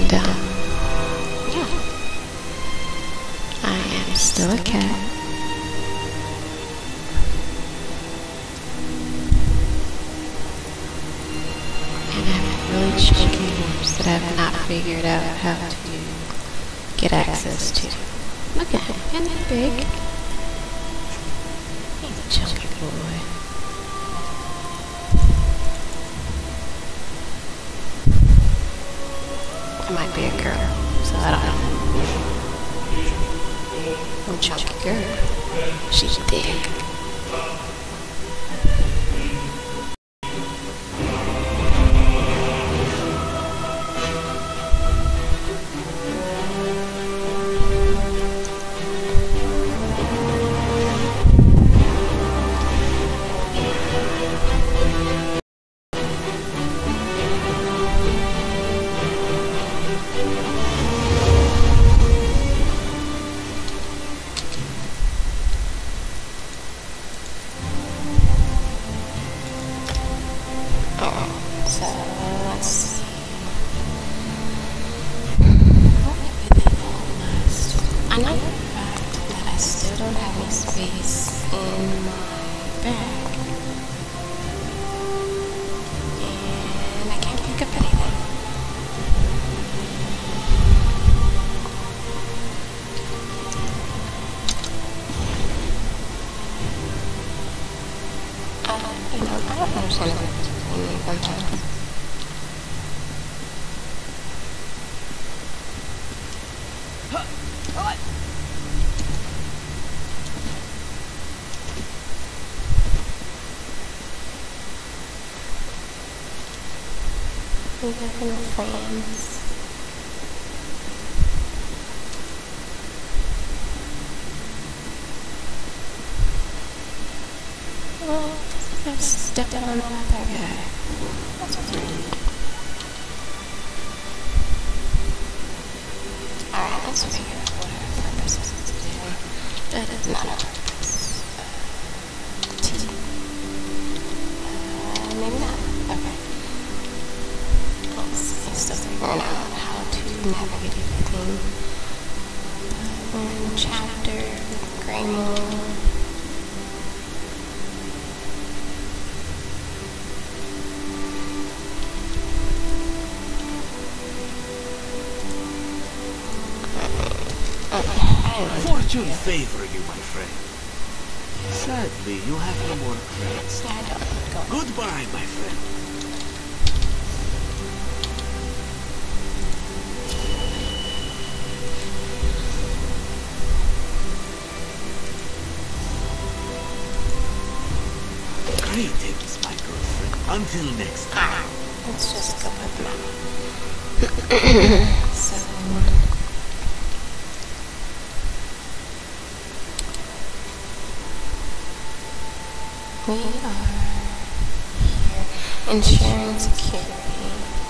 And, yeah. I am still a cat. And I have a really chunky horse that I have not figured out how to get access to. Look at him, isn't he big? He's a chunky boy. It might be a girl, so I don't know. Oh, chunky girl. She's thick. I know for a fact that I still don't have any space in my bag. And I can't pick up anything. I don't understand it sometimes. We have no friends. Well, I stepped on that other guy. That's weird. Alright, let's figure out what our purpose is today. That is not our purpose. Maybe not. Okay. Still figuring out how to navigate everything. Chapter, Greymore. Fortune favor you, my friend. Sadly, you have no more credits. Yeah, I don't. Go. Goodbye, my friend. Greetings, my girlfriend. Until next time. Let's just go with Mama. So, we are here ensuring security.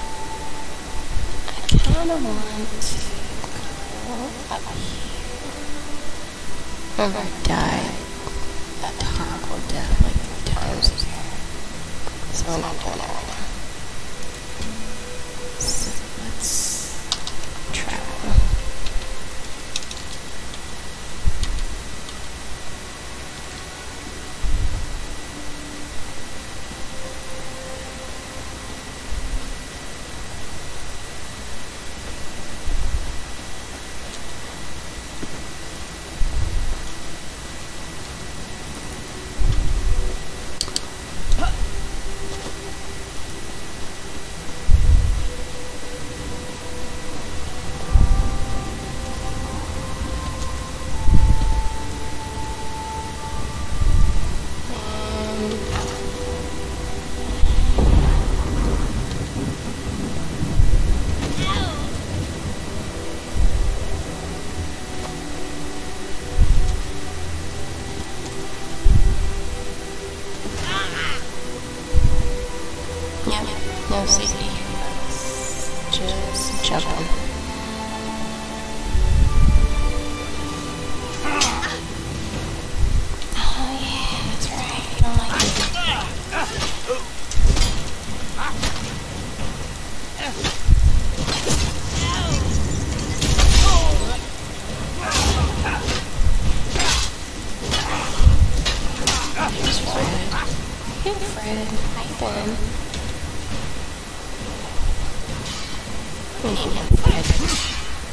I kind of want to go up here. Remember, I died that horrible death like 3 times here. So we're not doing it right now. So let's travel. No safety here. Just jumping. Oh yeah, that's right. I don't like it. Hey, Fred. How you doing? Fred.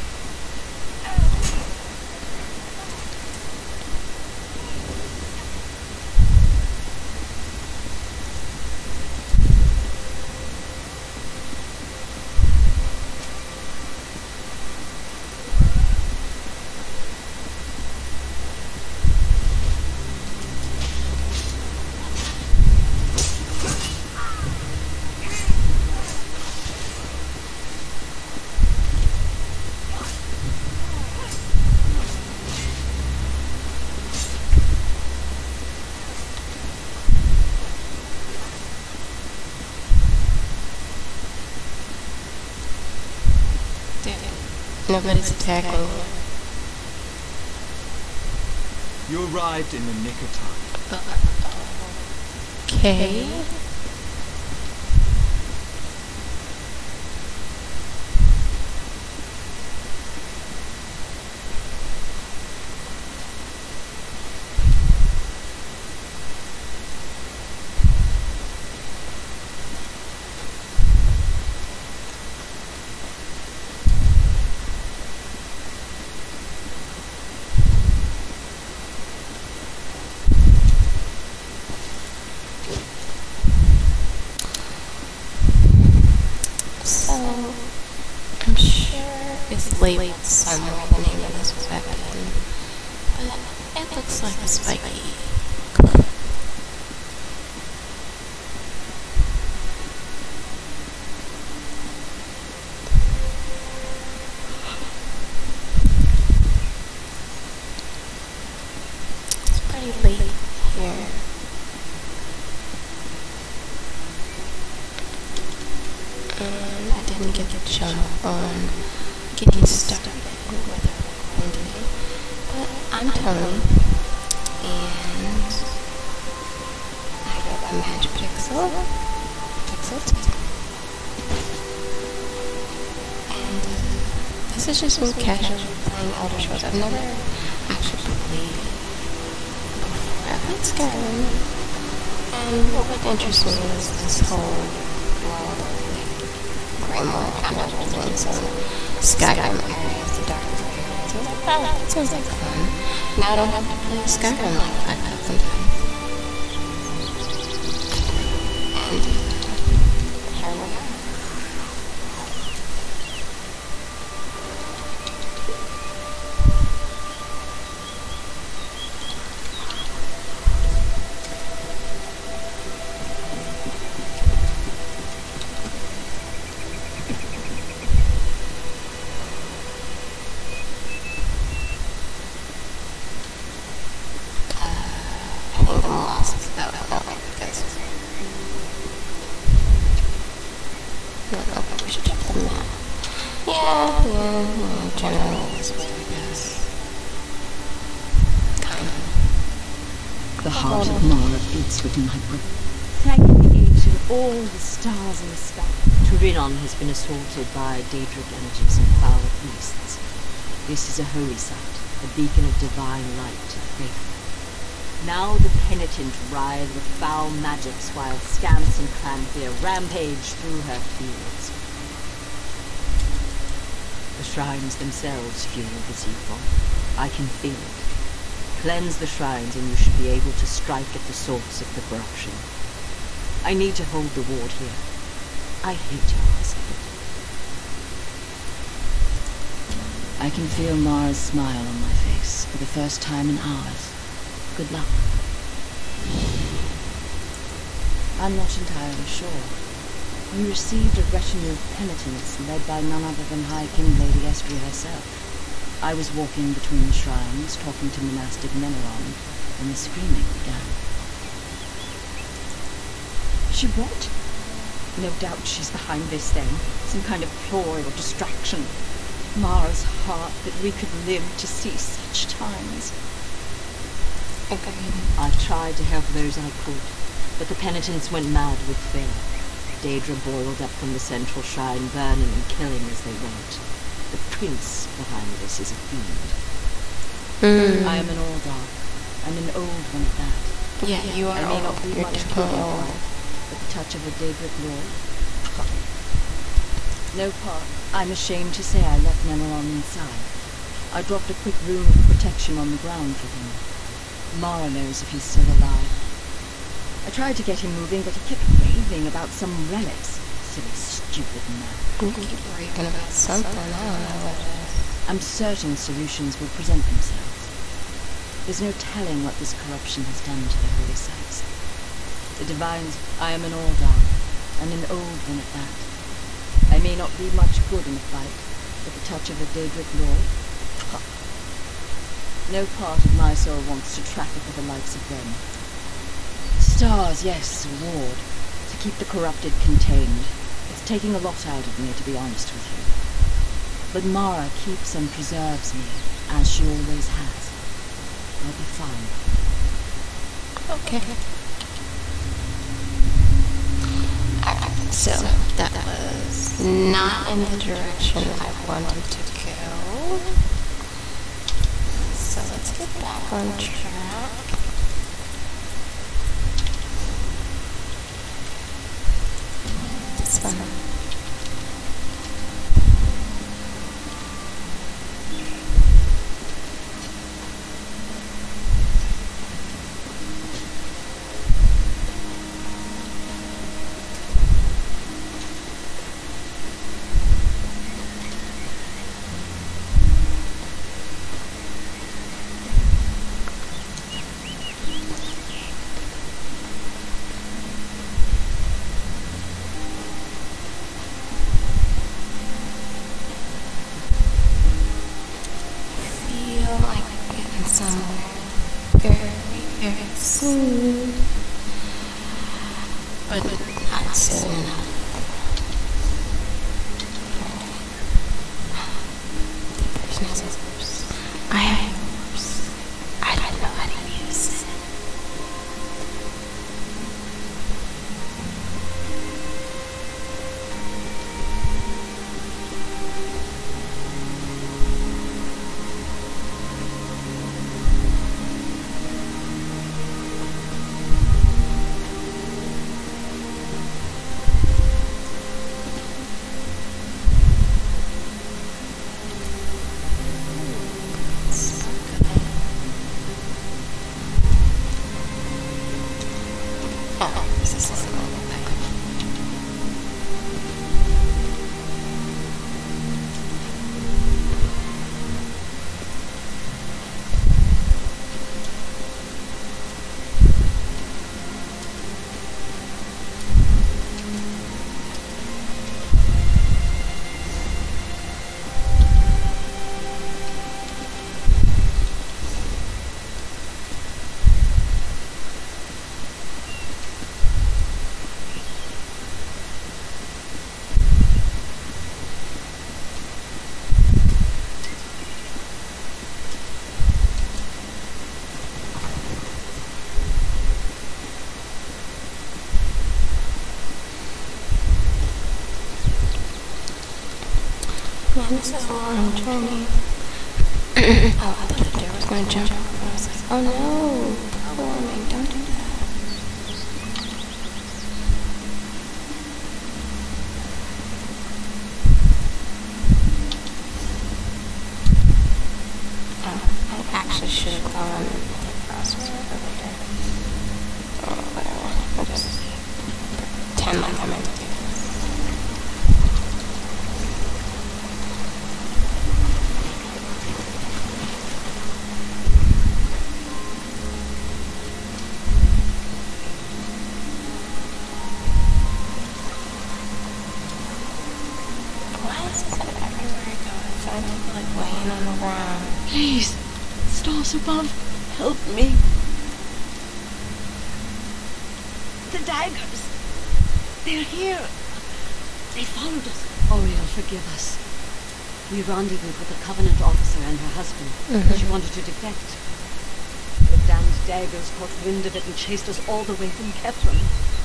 Nobody's attacking you. You arrived in the nick of time. Okay. I'm sure it's labeled somewhere the name of this weapon, but it looks like a spiky club. It's pretty late here. And I didn't get the jump on getting started with our recording today. But I'm Tony, and I got my Magic Pixel 2. And this is just me casually playing Elder Scrolls. I've never actually played before. I played Skyrim, and what would interest me is this whole world of kind of doing some Skyrim areas, the dark areas. So I was like, oh, that sounds like fun. Now I don't have to play Skyrim like 5,000 times. And here we are. Yeah, generally this way, I guess. Kind of. The heart of Mara beats within my breast. Thank the age and all the stars in the sky. Turinon has been assaulted by Daedric energies and foul beasts. This is a holy site, a beacon of divine light to the faithful. Now the penitent writhe with foul magics while Scamps and Clanfear rampage through her fields. The shrines themselves fuel this evil. I can feel it. Cleanse the shrines and you should be able to strike at the source of the corruption. I need to hold the ward here. I hate your husband. I can feel Mara's smile on my face for the first time in hours. Good luck. I'm not entirely sure. We received a retinue of penitents led by none other than High King Lady Estria herself. I was walking between the shrines, talking to monastic Meneron, when the screaming began. She what? No doubt she's behind this then. Some kind of ploy or distraction. Mara's heart that we could live to see such times. I tried to help those I could, but the penitents went mad with fear. Daedra boiled up from the central shrine, burning and killing as they went. The prince behind this is a fiend. I am an Aldar, and an old one at that. Yeah, you are I may not old. be You're much good definitely in old. fight, but the touch of a Daedric lord. No part. I'm ashamed to say I left Nemeron inside. I dropped a quick rune of protection on the ground for him. Mara knows if he's still alive. I tried to get him moving, but he kept raving about some relics. Silly, stupid man. You keep raving about something. I don't know what it is. I'm certain solutions will present themselves. There's no telling what this corruption has done to the holy sites. The divines, I am an Aldar, and an old one at that. I may not be much good in a fight, but the touch of a Daedric lord? Ha! No part of my soul wants to traffic with the likes of them. Stars, yes, a ward. To keep the corrupted contained. It's taking a lot out of me, to be honest with you. But Mara keeps and preserves me, as she always has. I'll be fine. Okay. So, that was not in the direction I wanted to go. So let's get back on track. This one. Very soon, but not soon enough. There's no source. I have source. I don't know how to use it. Man, this is a long journey. Oh, I thought the deer was going to jump off, and I was like, oh no, global warming, don't do that. Oh, I actually should have gone across over there. Oh, whatever. I'll just pretend like I'm empty. Please, stars above, help me. The daggers, they're here. They followed us. Oriel, forgive us. We rendezvoused with a Covenant officer and her husband. She wanted to defect. The damned daggers caught wind of it and chased us all the way from Kethran.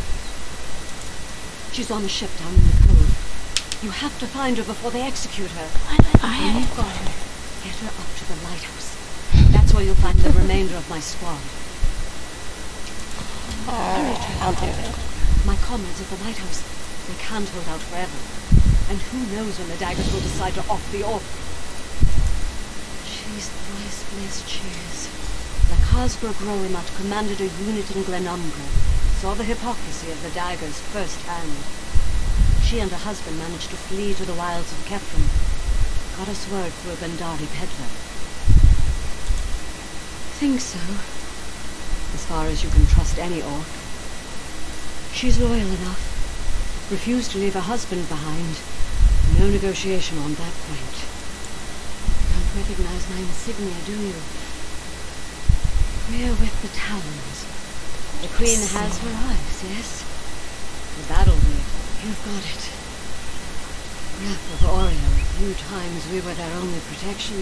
She's on a ship down in the cove. You have to find her before they execute her. I When you've got her, get her up to the lighthouse. That's where you'll find the remainder of my squad. I'll do it. My comrades at the lighthouse, they can't hold out forever. And who knows when the daggers will decide to off the orb. She's thrice blessed cheers. The Khazgra Groimat commanded a unit in Glenumbra, saw the hypocrisy of the daggers firsthand. She and her husband managed to flee to the wilds of Kefren. Got us word through a Gandari peddler. Think so. As far as you can trust any orc. She's loyal enough. Refused to leave her husband behind. No negotiation on that point. Don't recognize my insignia, do you? We're with the Talons. The Queen has her eyes, yes? The battle rig, you've got it. Wrath of Oriel, a few times we were their only protection.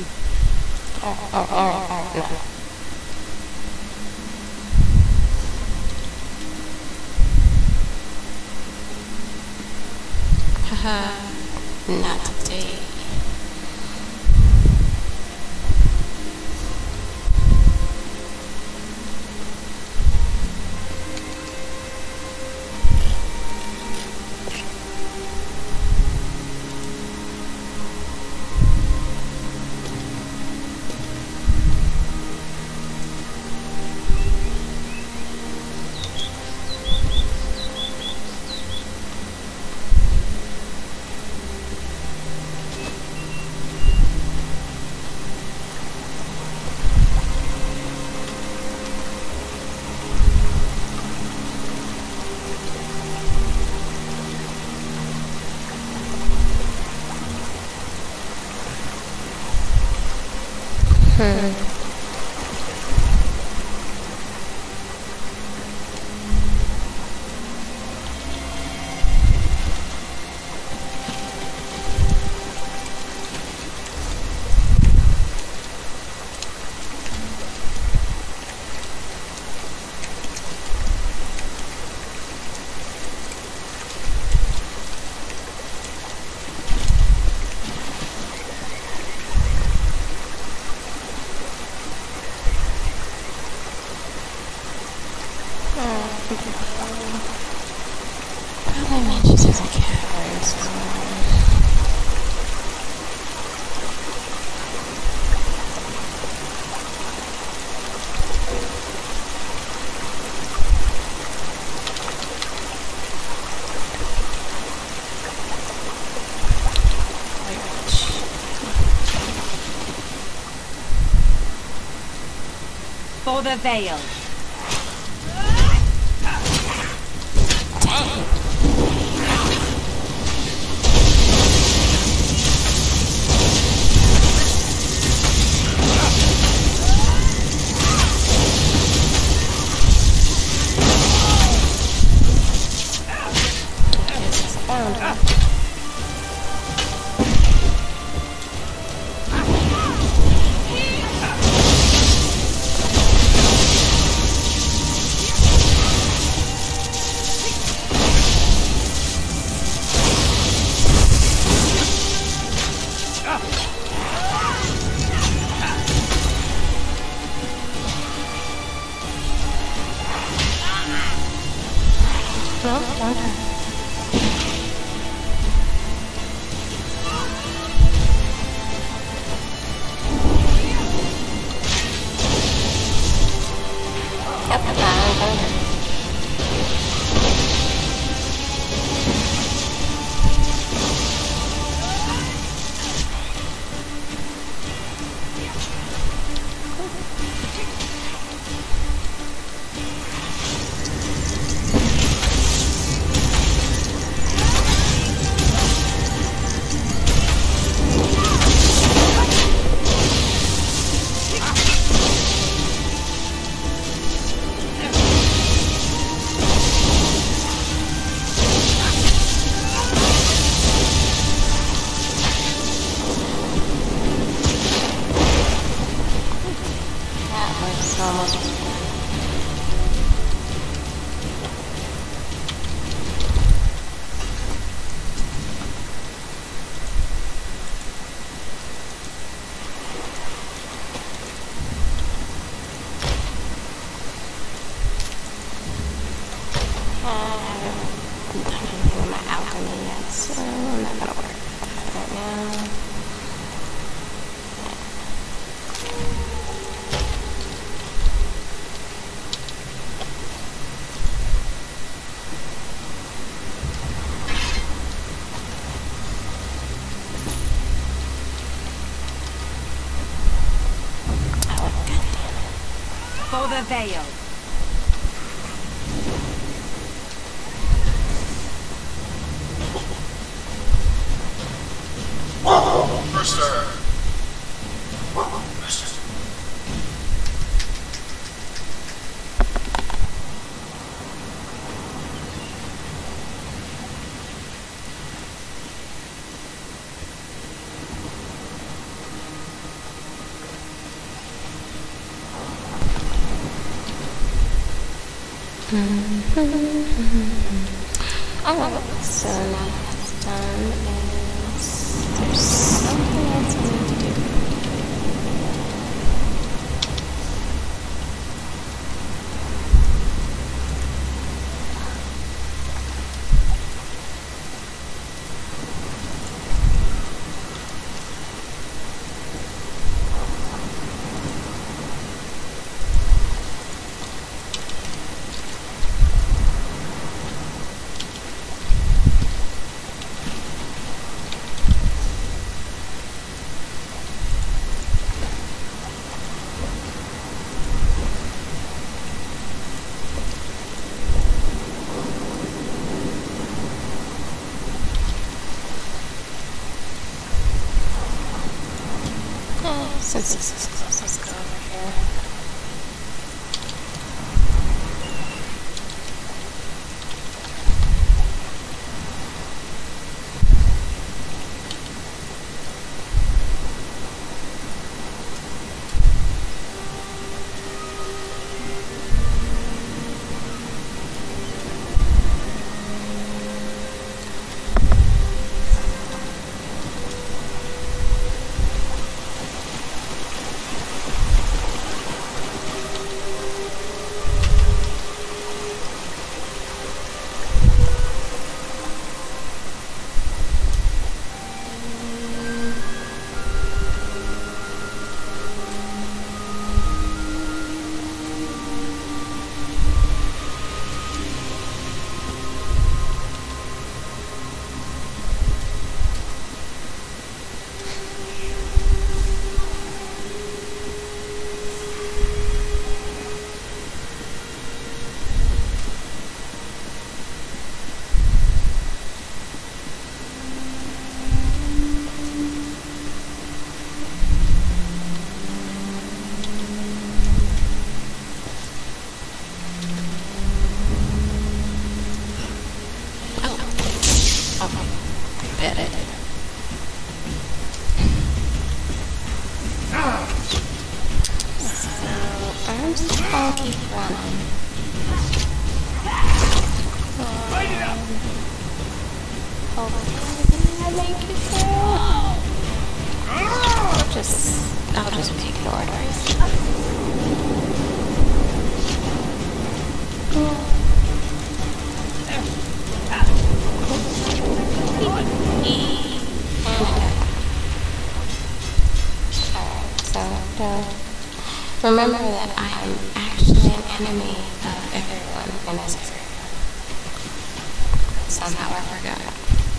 No. Haha, not today. Probably meant she's a coward. For the Veil. haven't done anything with my alchemy yet, so I'm not gonna worry about that right now. For the veil. Alright, so now that's done is there's something else I need to do. Since this is close, let's go over here. I'll keep running. Hopefully I make it through. I'll just be ignored, remember that I am actually an enemy of everyone in this area. Somehow I forgot.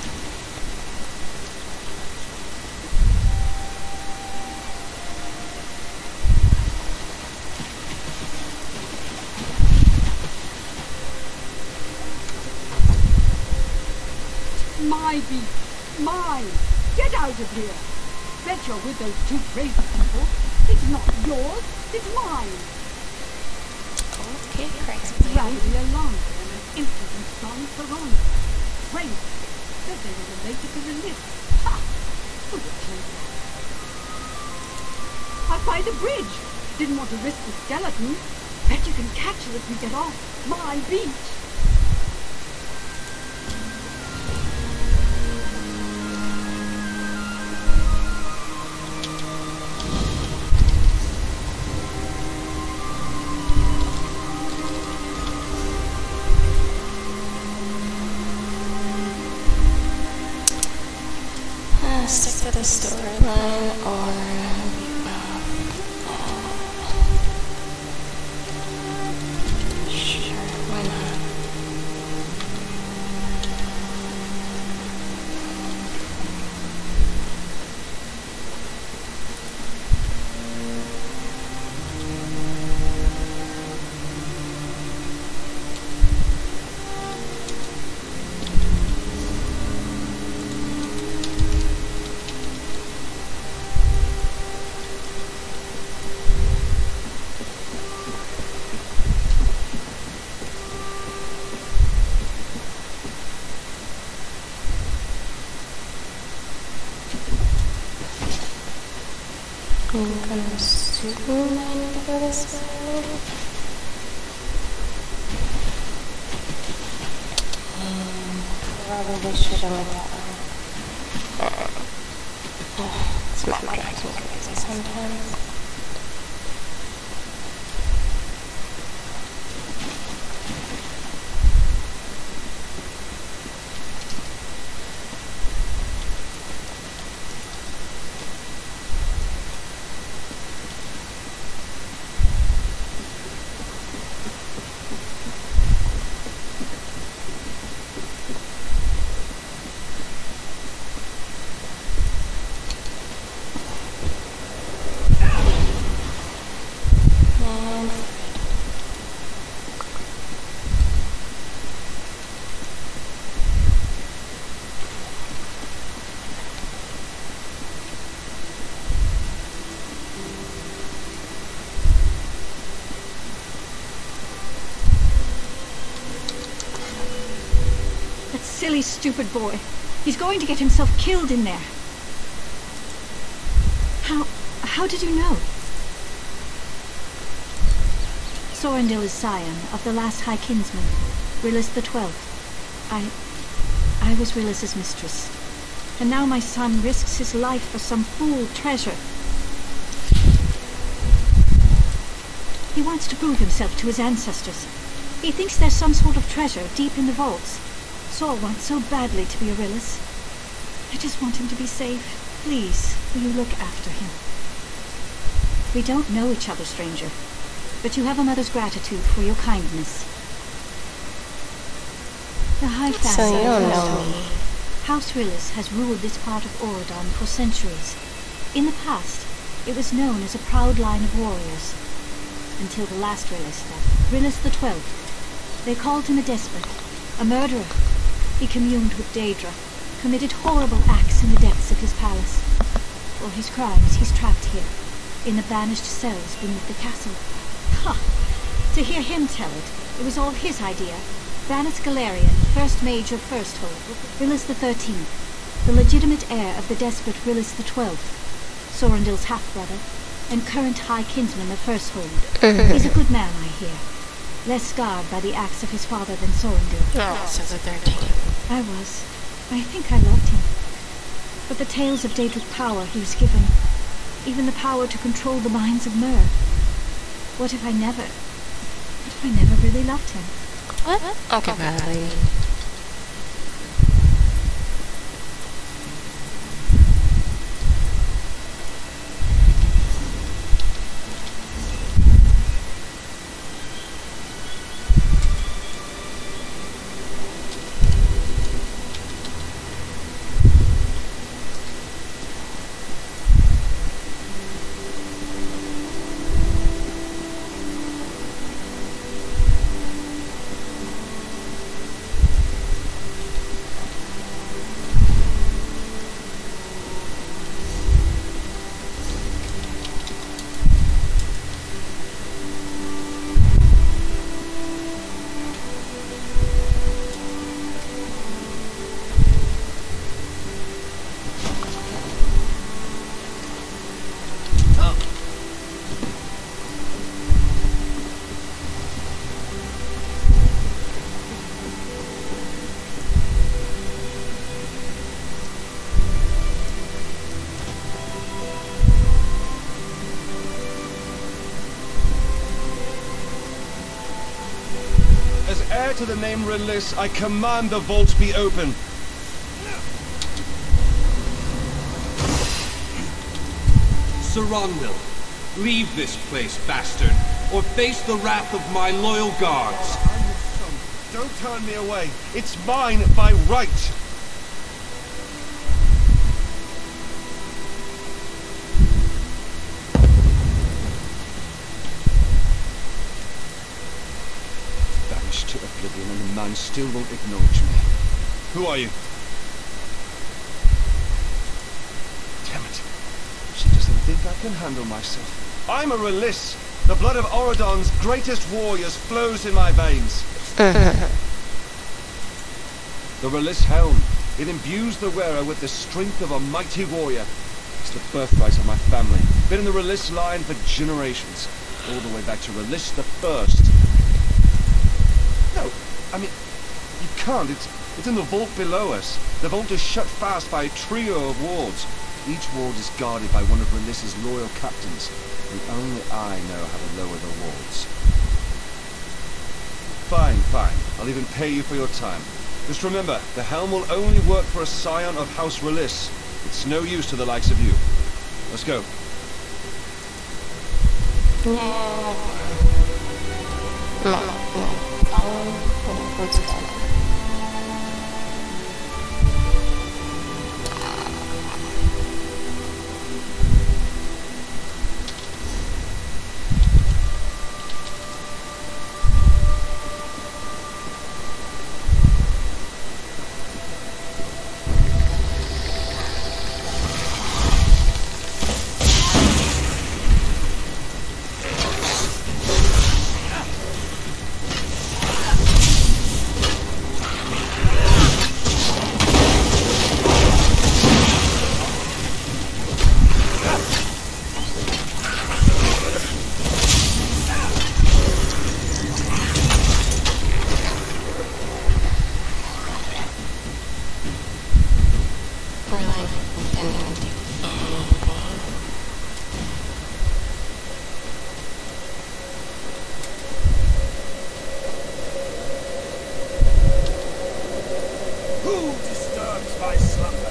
My beast, mine. Get out of here. Bet you're with those two crazy people. It's not yours, it's mine. Okay, crazy. Randy Alonso and an impudent son Ferroni. Crazy. Said they were related to the list. Ha! Foolishly. Up by the bridge. Didn't want to risk the skeleton. Bet you can catch her if we get off my beach. storyline or sure, why not? I'm gonna assume I need to go this way. Probably should have went that way. This map drives me crazy sometimes. Silly, stupid boy. He's going to get himself killed in there. How did you know? Sorendil is scion of the last High Kinsman, Rillis the 12th. I was Rillis's mistress. And now my son risks his life for some fool treasure. He wants to prove himself to his ancestors. He thinks there's some sort of treasure deep in the vaults. Sor wants so badly to be a Rillis. I just want him to be safe. Please, will you look after him? We don't know each other, stranger, but you have a mother's gratitude for your kindness. The High Family. So you don't know me. House Rillis has ruled this part of Auradon for centuries. In the past, it was known as a proud line of warriors. Until the last Rillis left, Rillis the 12th. They called him a despot, a murderer. He communed with Daedra, committed horrible acts in the depths of his palace. For his crimes, he's trapped here, in the banished cells beneath the castle. Ha! To hear him tell it, it was all his idea. Vanis Galarian, first mage of Firsthold, Rillis the 13th, the legitimate heir of the despot Rillis the 12th, Sorendil's half-brother, and current High Kinsman of Firsthold. He's a good man, I hear. Less scarred by the acts of his father than Sorendil. Oh, so the 13th. I was. I think I loved him. But the tales of Daedric power he was given, even the power to control the minds of Myr. What if I never really loved him? What? Okay, bad lady. Heir to the name Rillis, I command the vault be open. Sir Ronville, leave this place, bastard, or face the wrath of my loyal guards. I'm your son. Don't turn me away. It's mine by right. Banished to oblivion, and the man still won't acknowledge me. Who are you? Damn it. She doesn't think I can handle myself. I'm a Release. The blood of Auradon's greatest warriors flows in my veins. The Release helm. It imbues the wearer with the strength of a mighty warrior. It's the birthright of my family. Been in the Release line for generations. All the way back to Release the First. No, I mean, you can't. It's in the vault below us. The vault is shut fast by a trio of wards. Each ward is guarded by one of Release's loyal captains, and only I know how to lower the wards. Fine, fine. I'll even pay you for your time. Just remember, the helm will only work for a scion of House Release. It's no use to the likes of you. Let's go. Let's go. Who disturbs my slumber?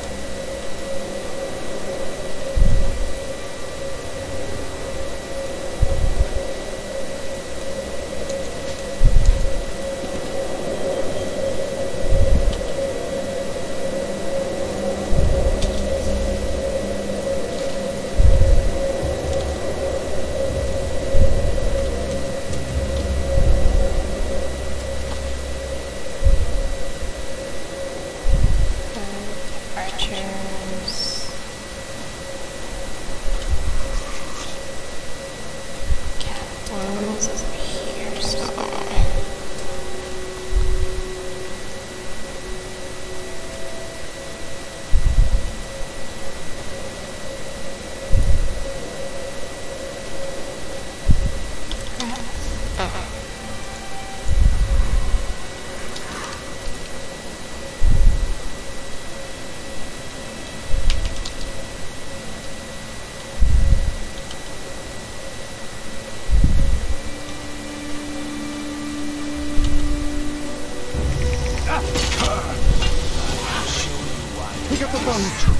Pick up the phone.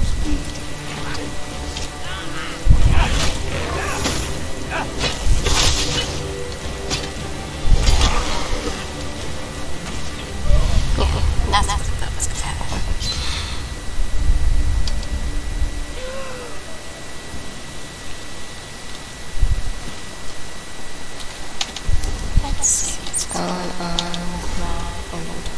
That was pathetic. Let's see what's going on with my inventory.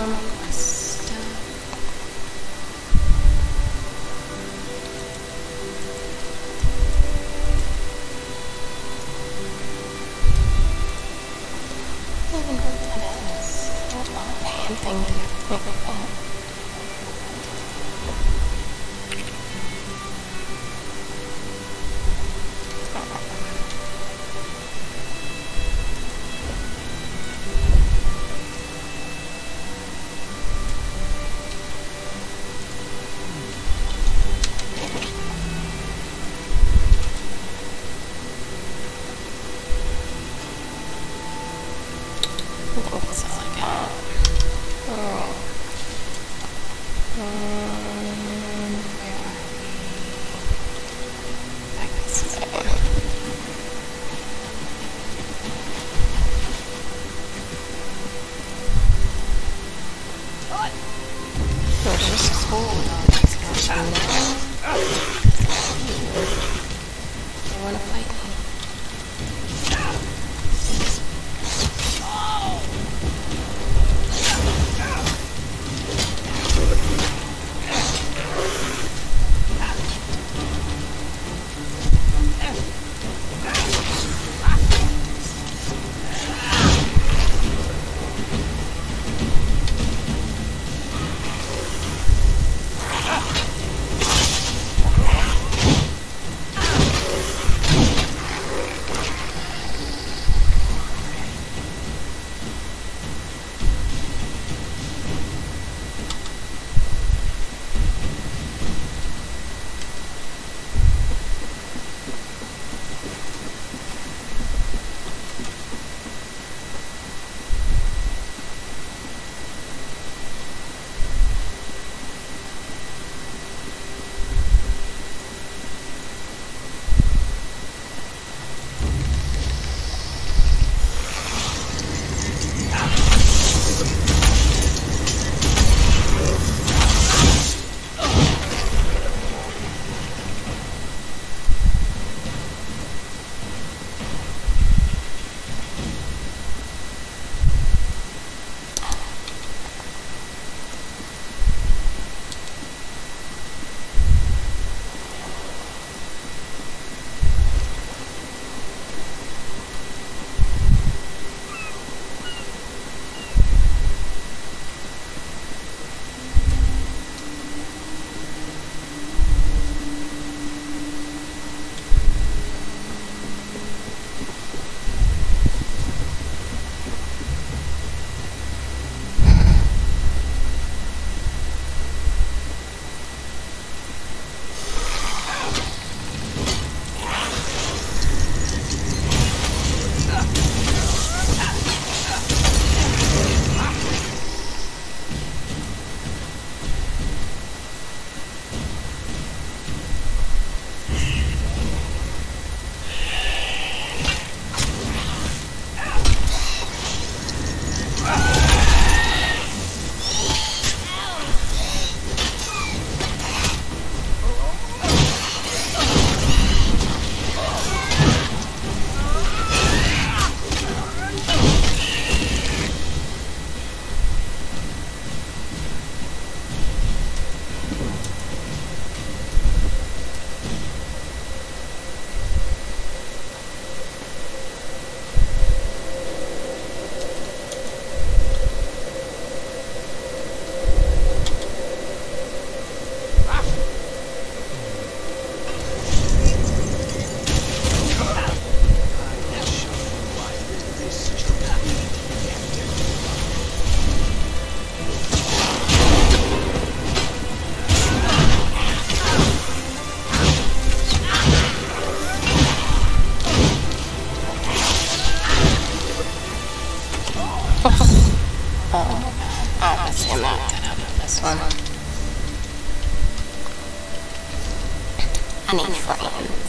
I need friends.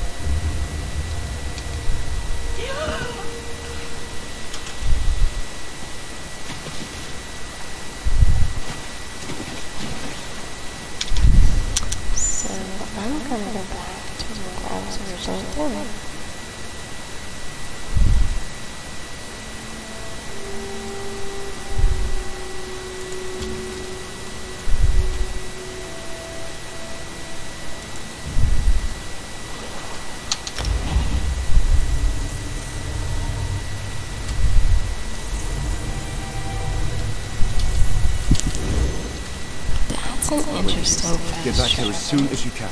So I'm gonna go back to what I was originally doing. That's an interesting fast Get back here travel. as soon as you can.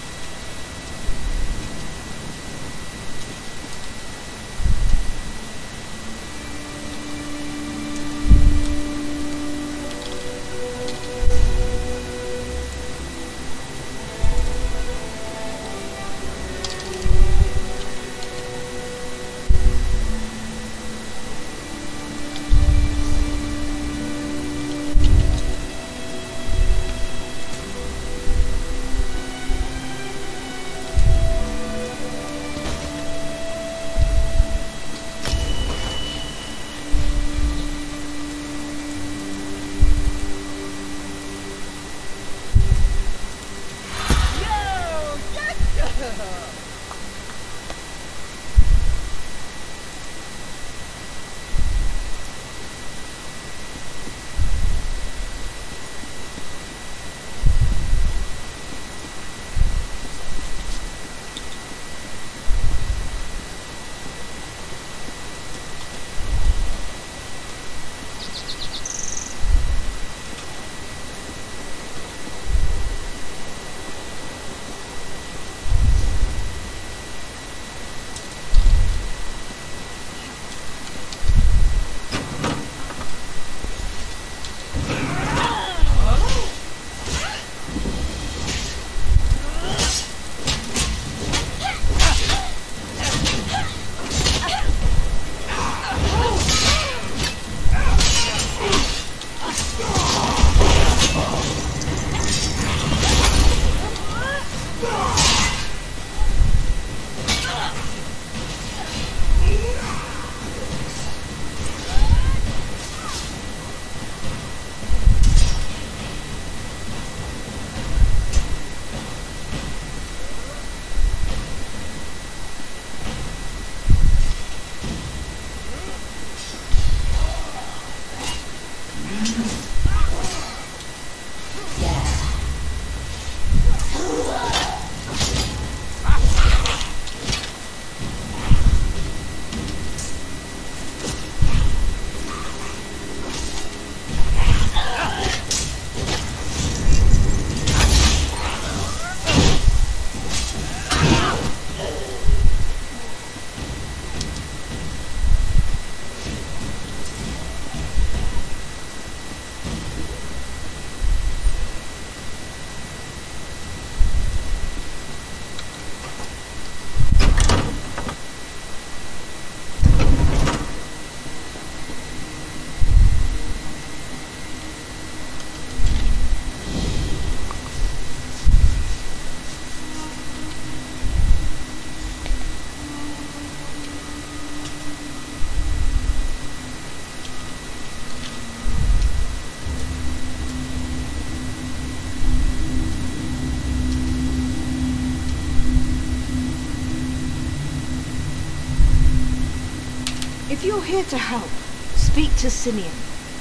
If you're here to help, speak to Simeon.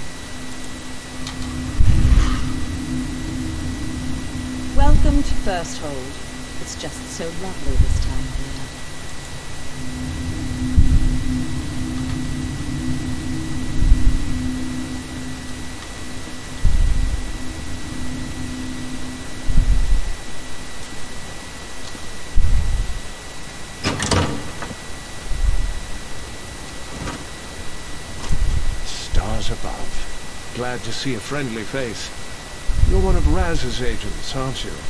Welcome to First Hold. It's just so lovely this time of year. Above. Glad to see a friendly face. You're one of Raz's agents, aren't you?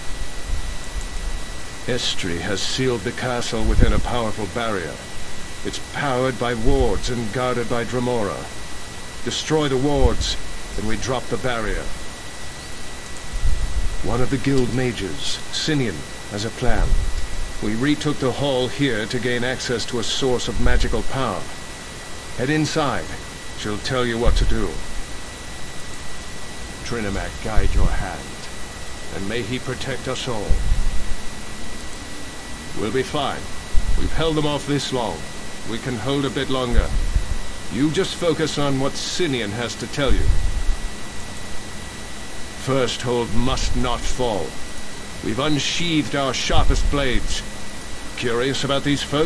Estri has sealed the castle within a powerful barrier. It's powered by wards and guarded by Dremora. Destroy the wards, then we drop the barrier. One of the guild mages, Sinian, has a plan. We retook the hall here to gain access to a source of magical power. Head inside. She'll tell you what to do. Trinimac guide your hand, and may he protect us all. We'll be fine. We've held them off this long. We can hold a bit longer. You just focus on what Sinian has to tell you. First Hold must not fall. We've unsheathed our sharpest blades. Curious about these folk?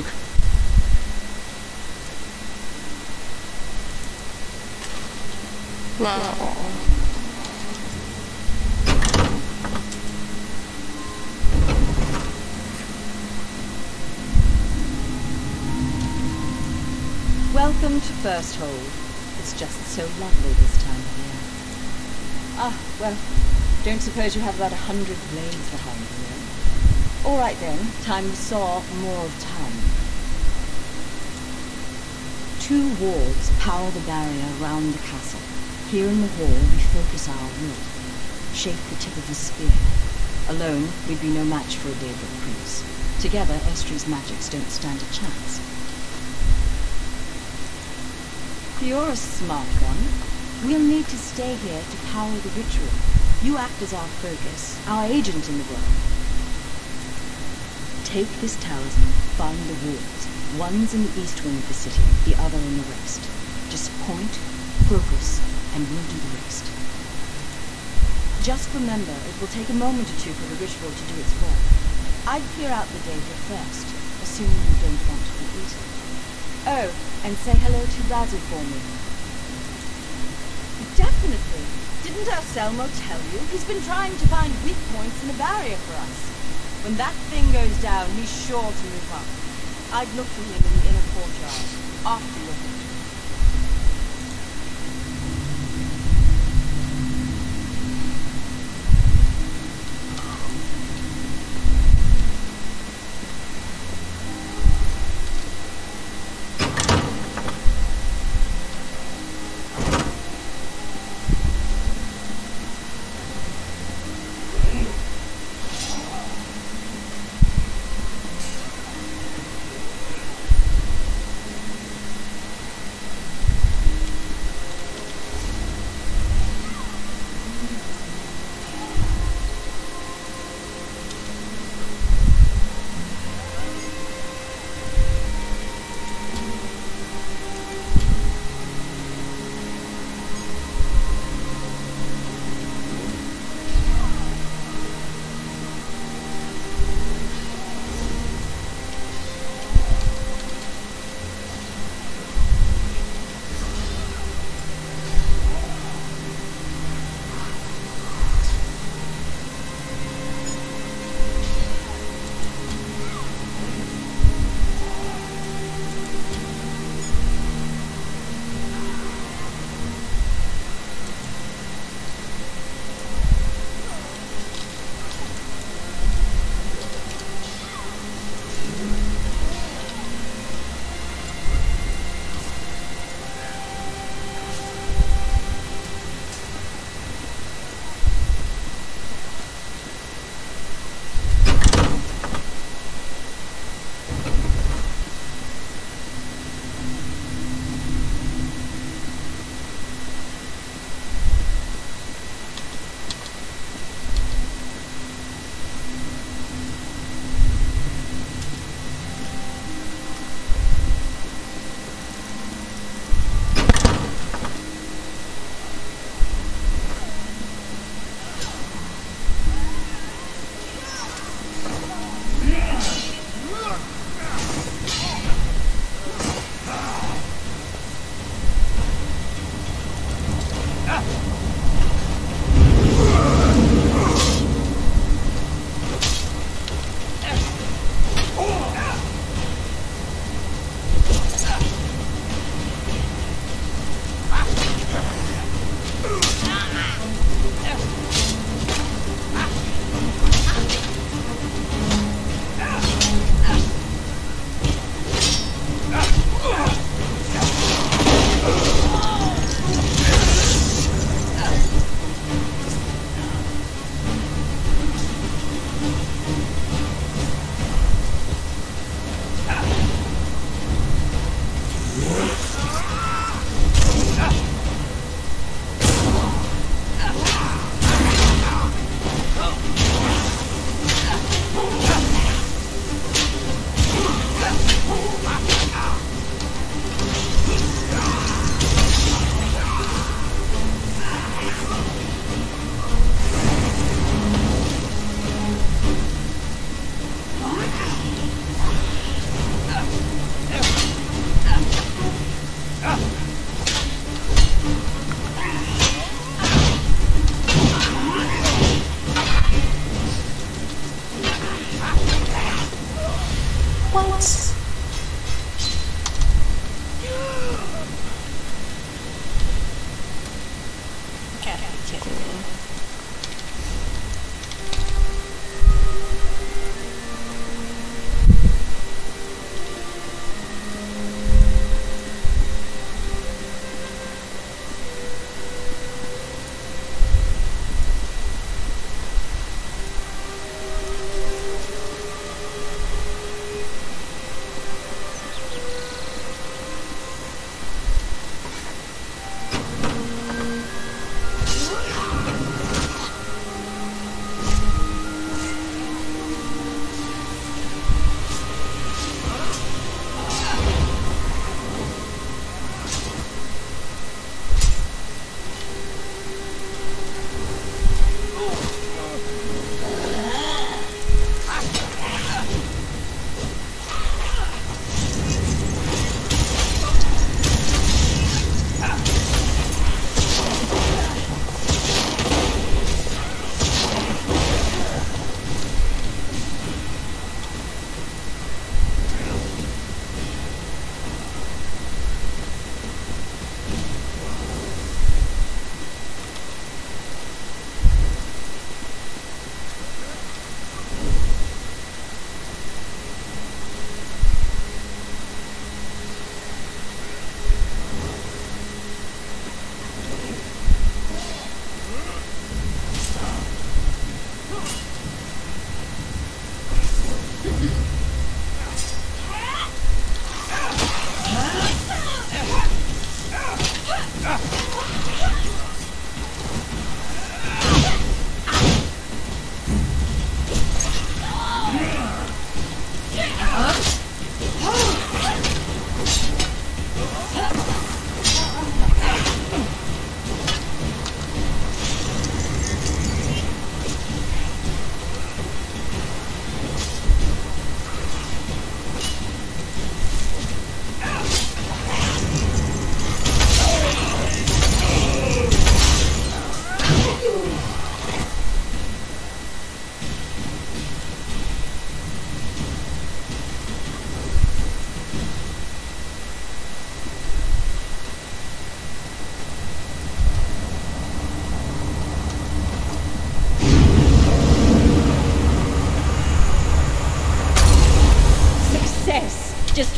No. Welcome to First Hold. It's just so lovely this time of year. Ah, well, don't suppose you have about 100 blades behind you, no? All right then, time to saw more of town. 2 wards power the barrier around the castle. Here in the hall, we focus our will, shape the tip of the spear. Alone, we'd be no match for a Daedric priest. Together, Estri's magics don't stand a chance. You're a smart one. We'll need to stay here to power the ritual. You act as our focus, our agent in the world. Take this talisman, find the wards. One's in the east wing of the city, the other in the west. Just point, focus, and we'll do the rest. Just remember, it will take a moment or two for the ritual to do its work. I'd clear out the Daedric first, assuming you don't want to be eaten. Oh, and say hello to Razu for me. Definitely. Didn't our Selmo tell you? He's been trying to find weak points in the barrier for us. When that thing goes down, he's sure to move up. I'd look for him in the inner courtyard, after your victory.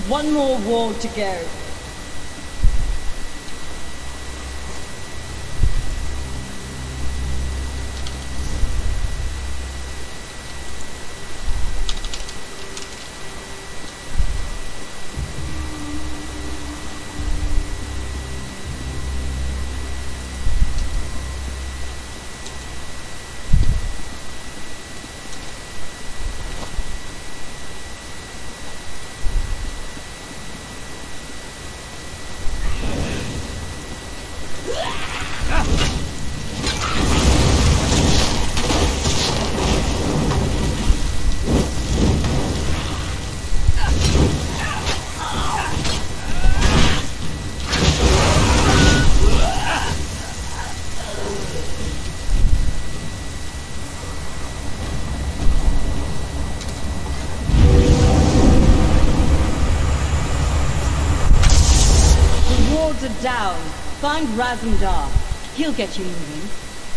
One more ward to go. Down. Find Razumdar. He'll get you moving.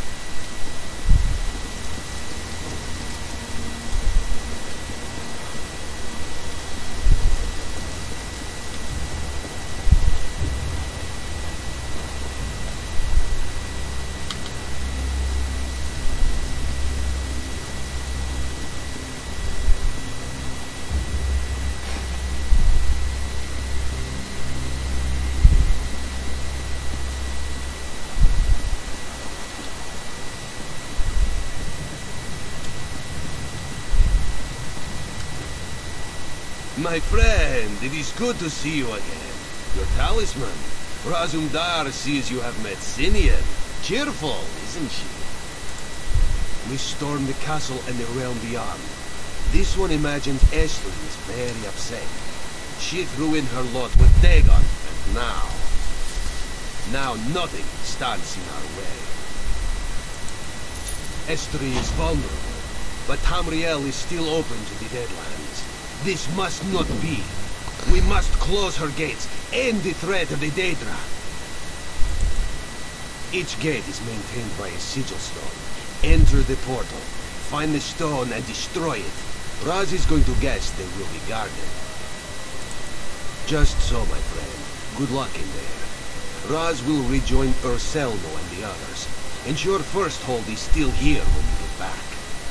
My friend, it is good to see you again. Your talisman. Razumdar sees you have met Sinian. Cheerful, isn't she? We stormed the castle and the realm beyond. This one imagines Estri is very upset. She threw in her lot with Dagon, and now nothing stands in our way. Estri is vulnerable, but Tamriel is still open to the Deadlands. This must not be. We must close her gates, end the threat of the Daedra. Each gate is maintained by a sigil stone. Enter the portal, find the stone and destroy it. Raz is going to guess they will be guarded. Just so, my friend. Good luck in there. Raz will rejoin Urselmo and the others. Ensure First Hold is still here when you get back.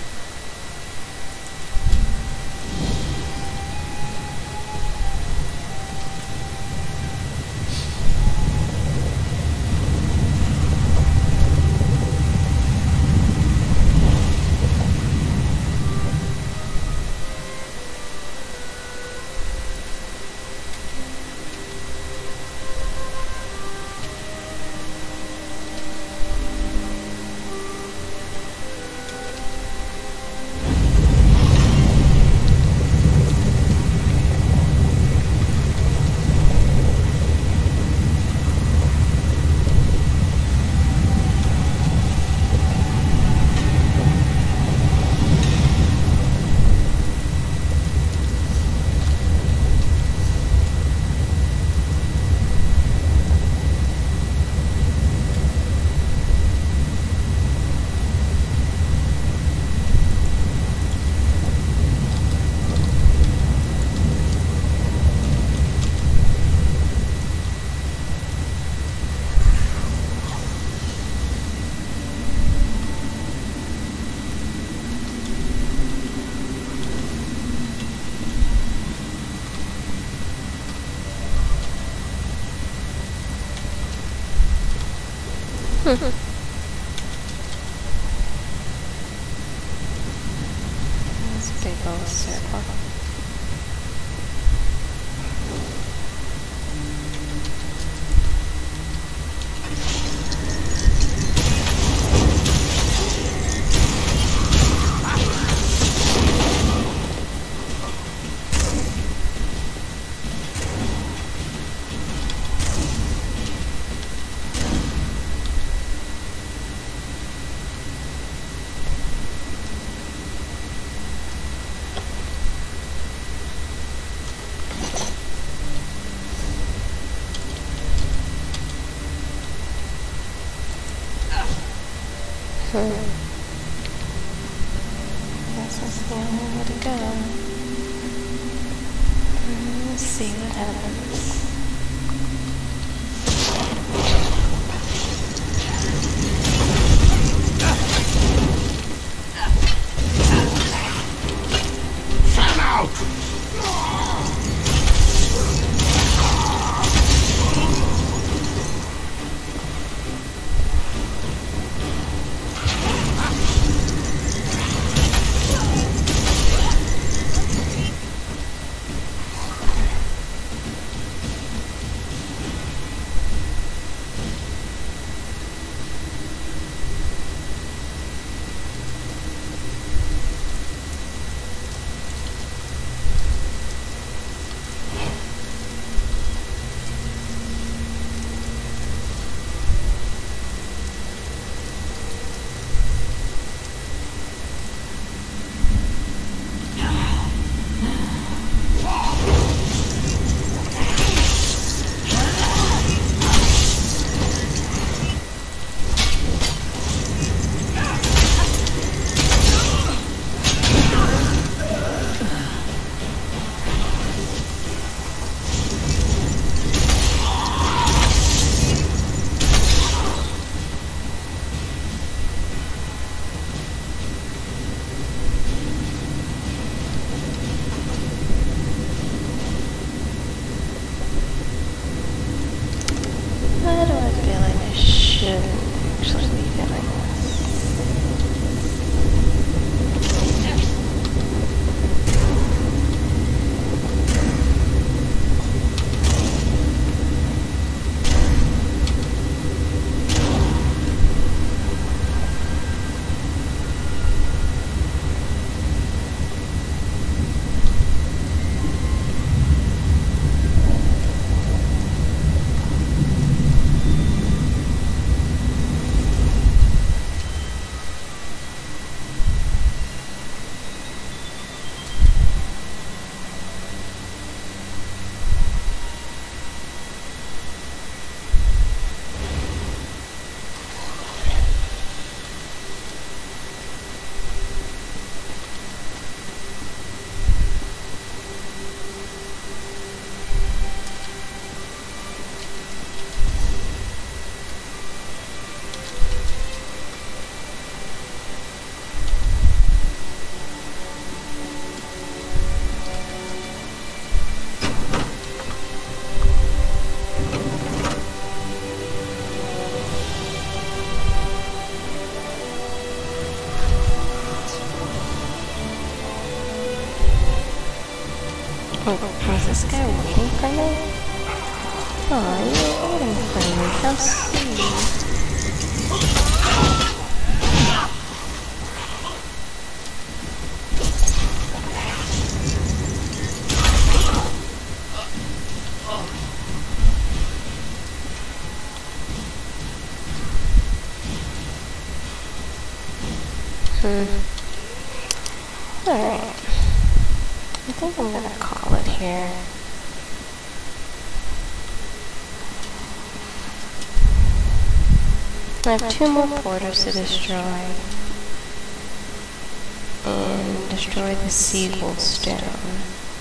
That's a big old circle. Guess that's the only way to go. Let's see what happens. Fan out! Why do I feel like I shouldn't actually be doing Was this guy waiting for me? Aw, you were waiting for me. How sweet. Alright. I think I'm gonna call it here. I have 2 more portals to destroy. And destroy the Seagull Stone.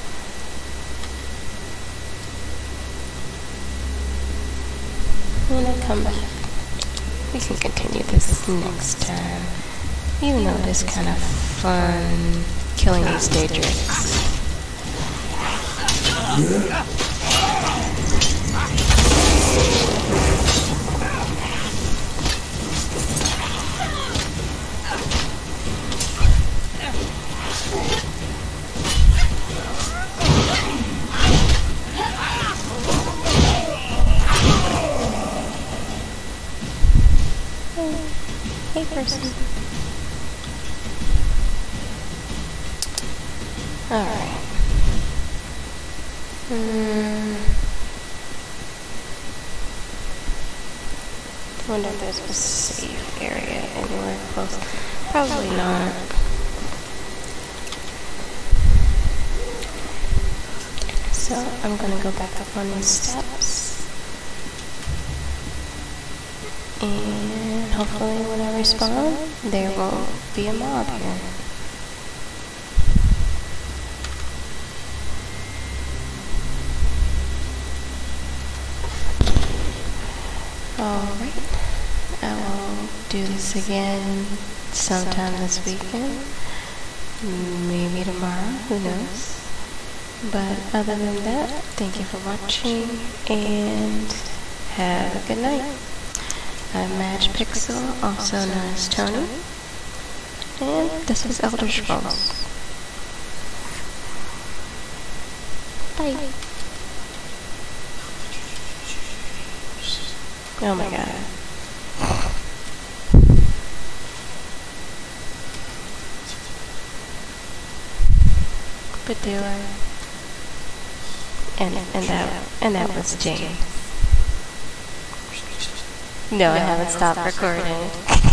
When I come back, we can continue this next time. Even though it is kind of fun killing these Daedrics. Hey person. Alright. I wonder if there's a safe area anywhere close. Probably not. So I'm gonna go back up on these steps. And hopefully when I respawn, there won't be a mob here. Alright. I will do this again sometime this weekend. Maybe tomorrow, who knows. But other than that, thank you for watching and have a good night. I'm Madge Pixel, also known as Tony. And this is Elder Scrolls. Bye. Oh my god. But do I? And that was James. No, I haven't stopped recording.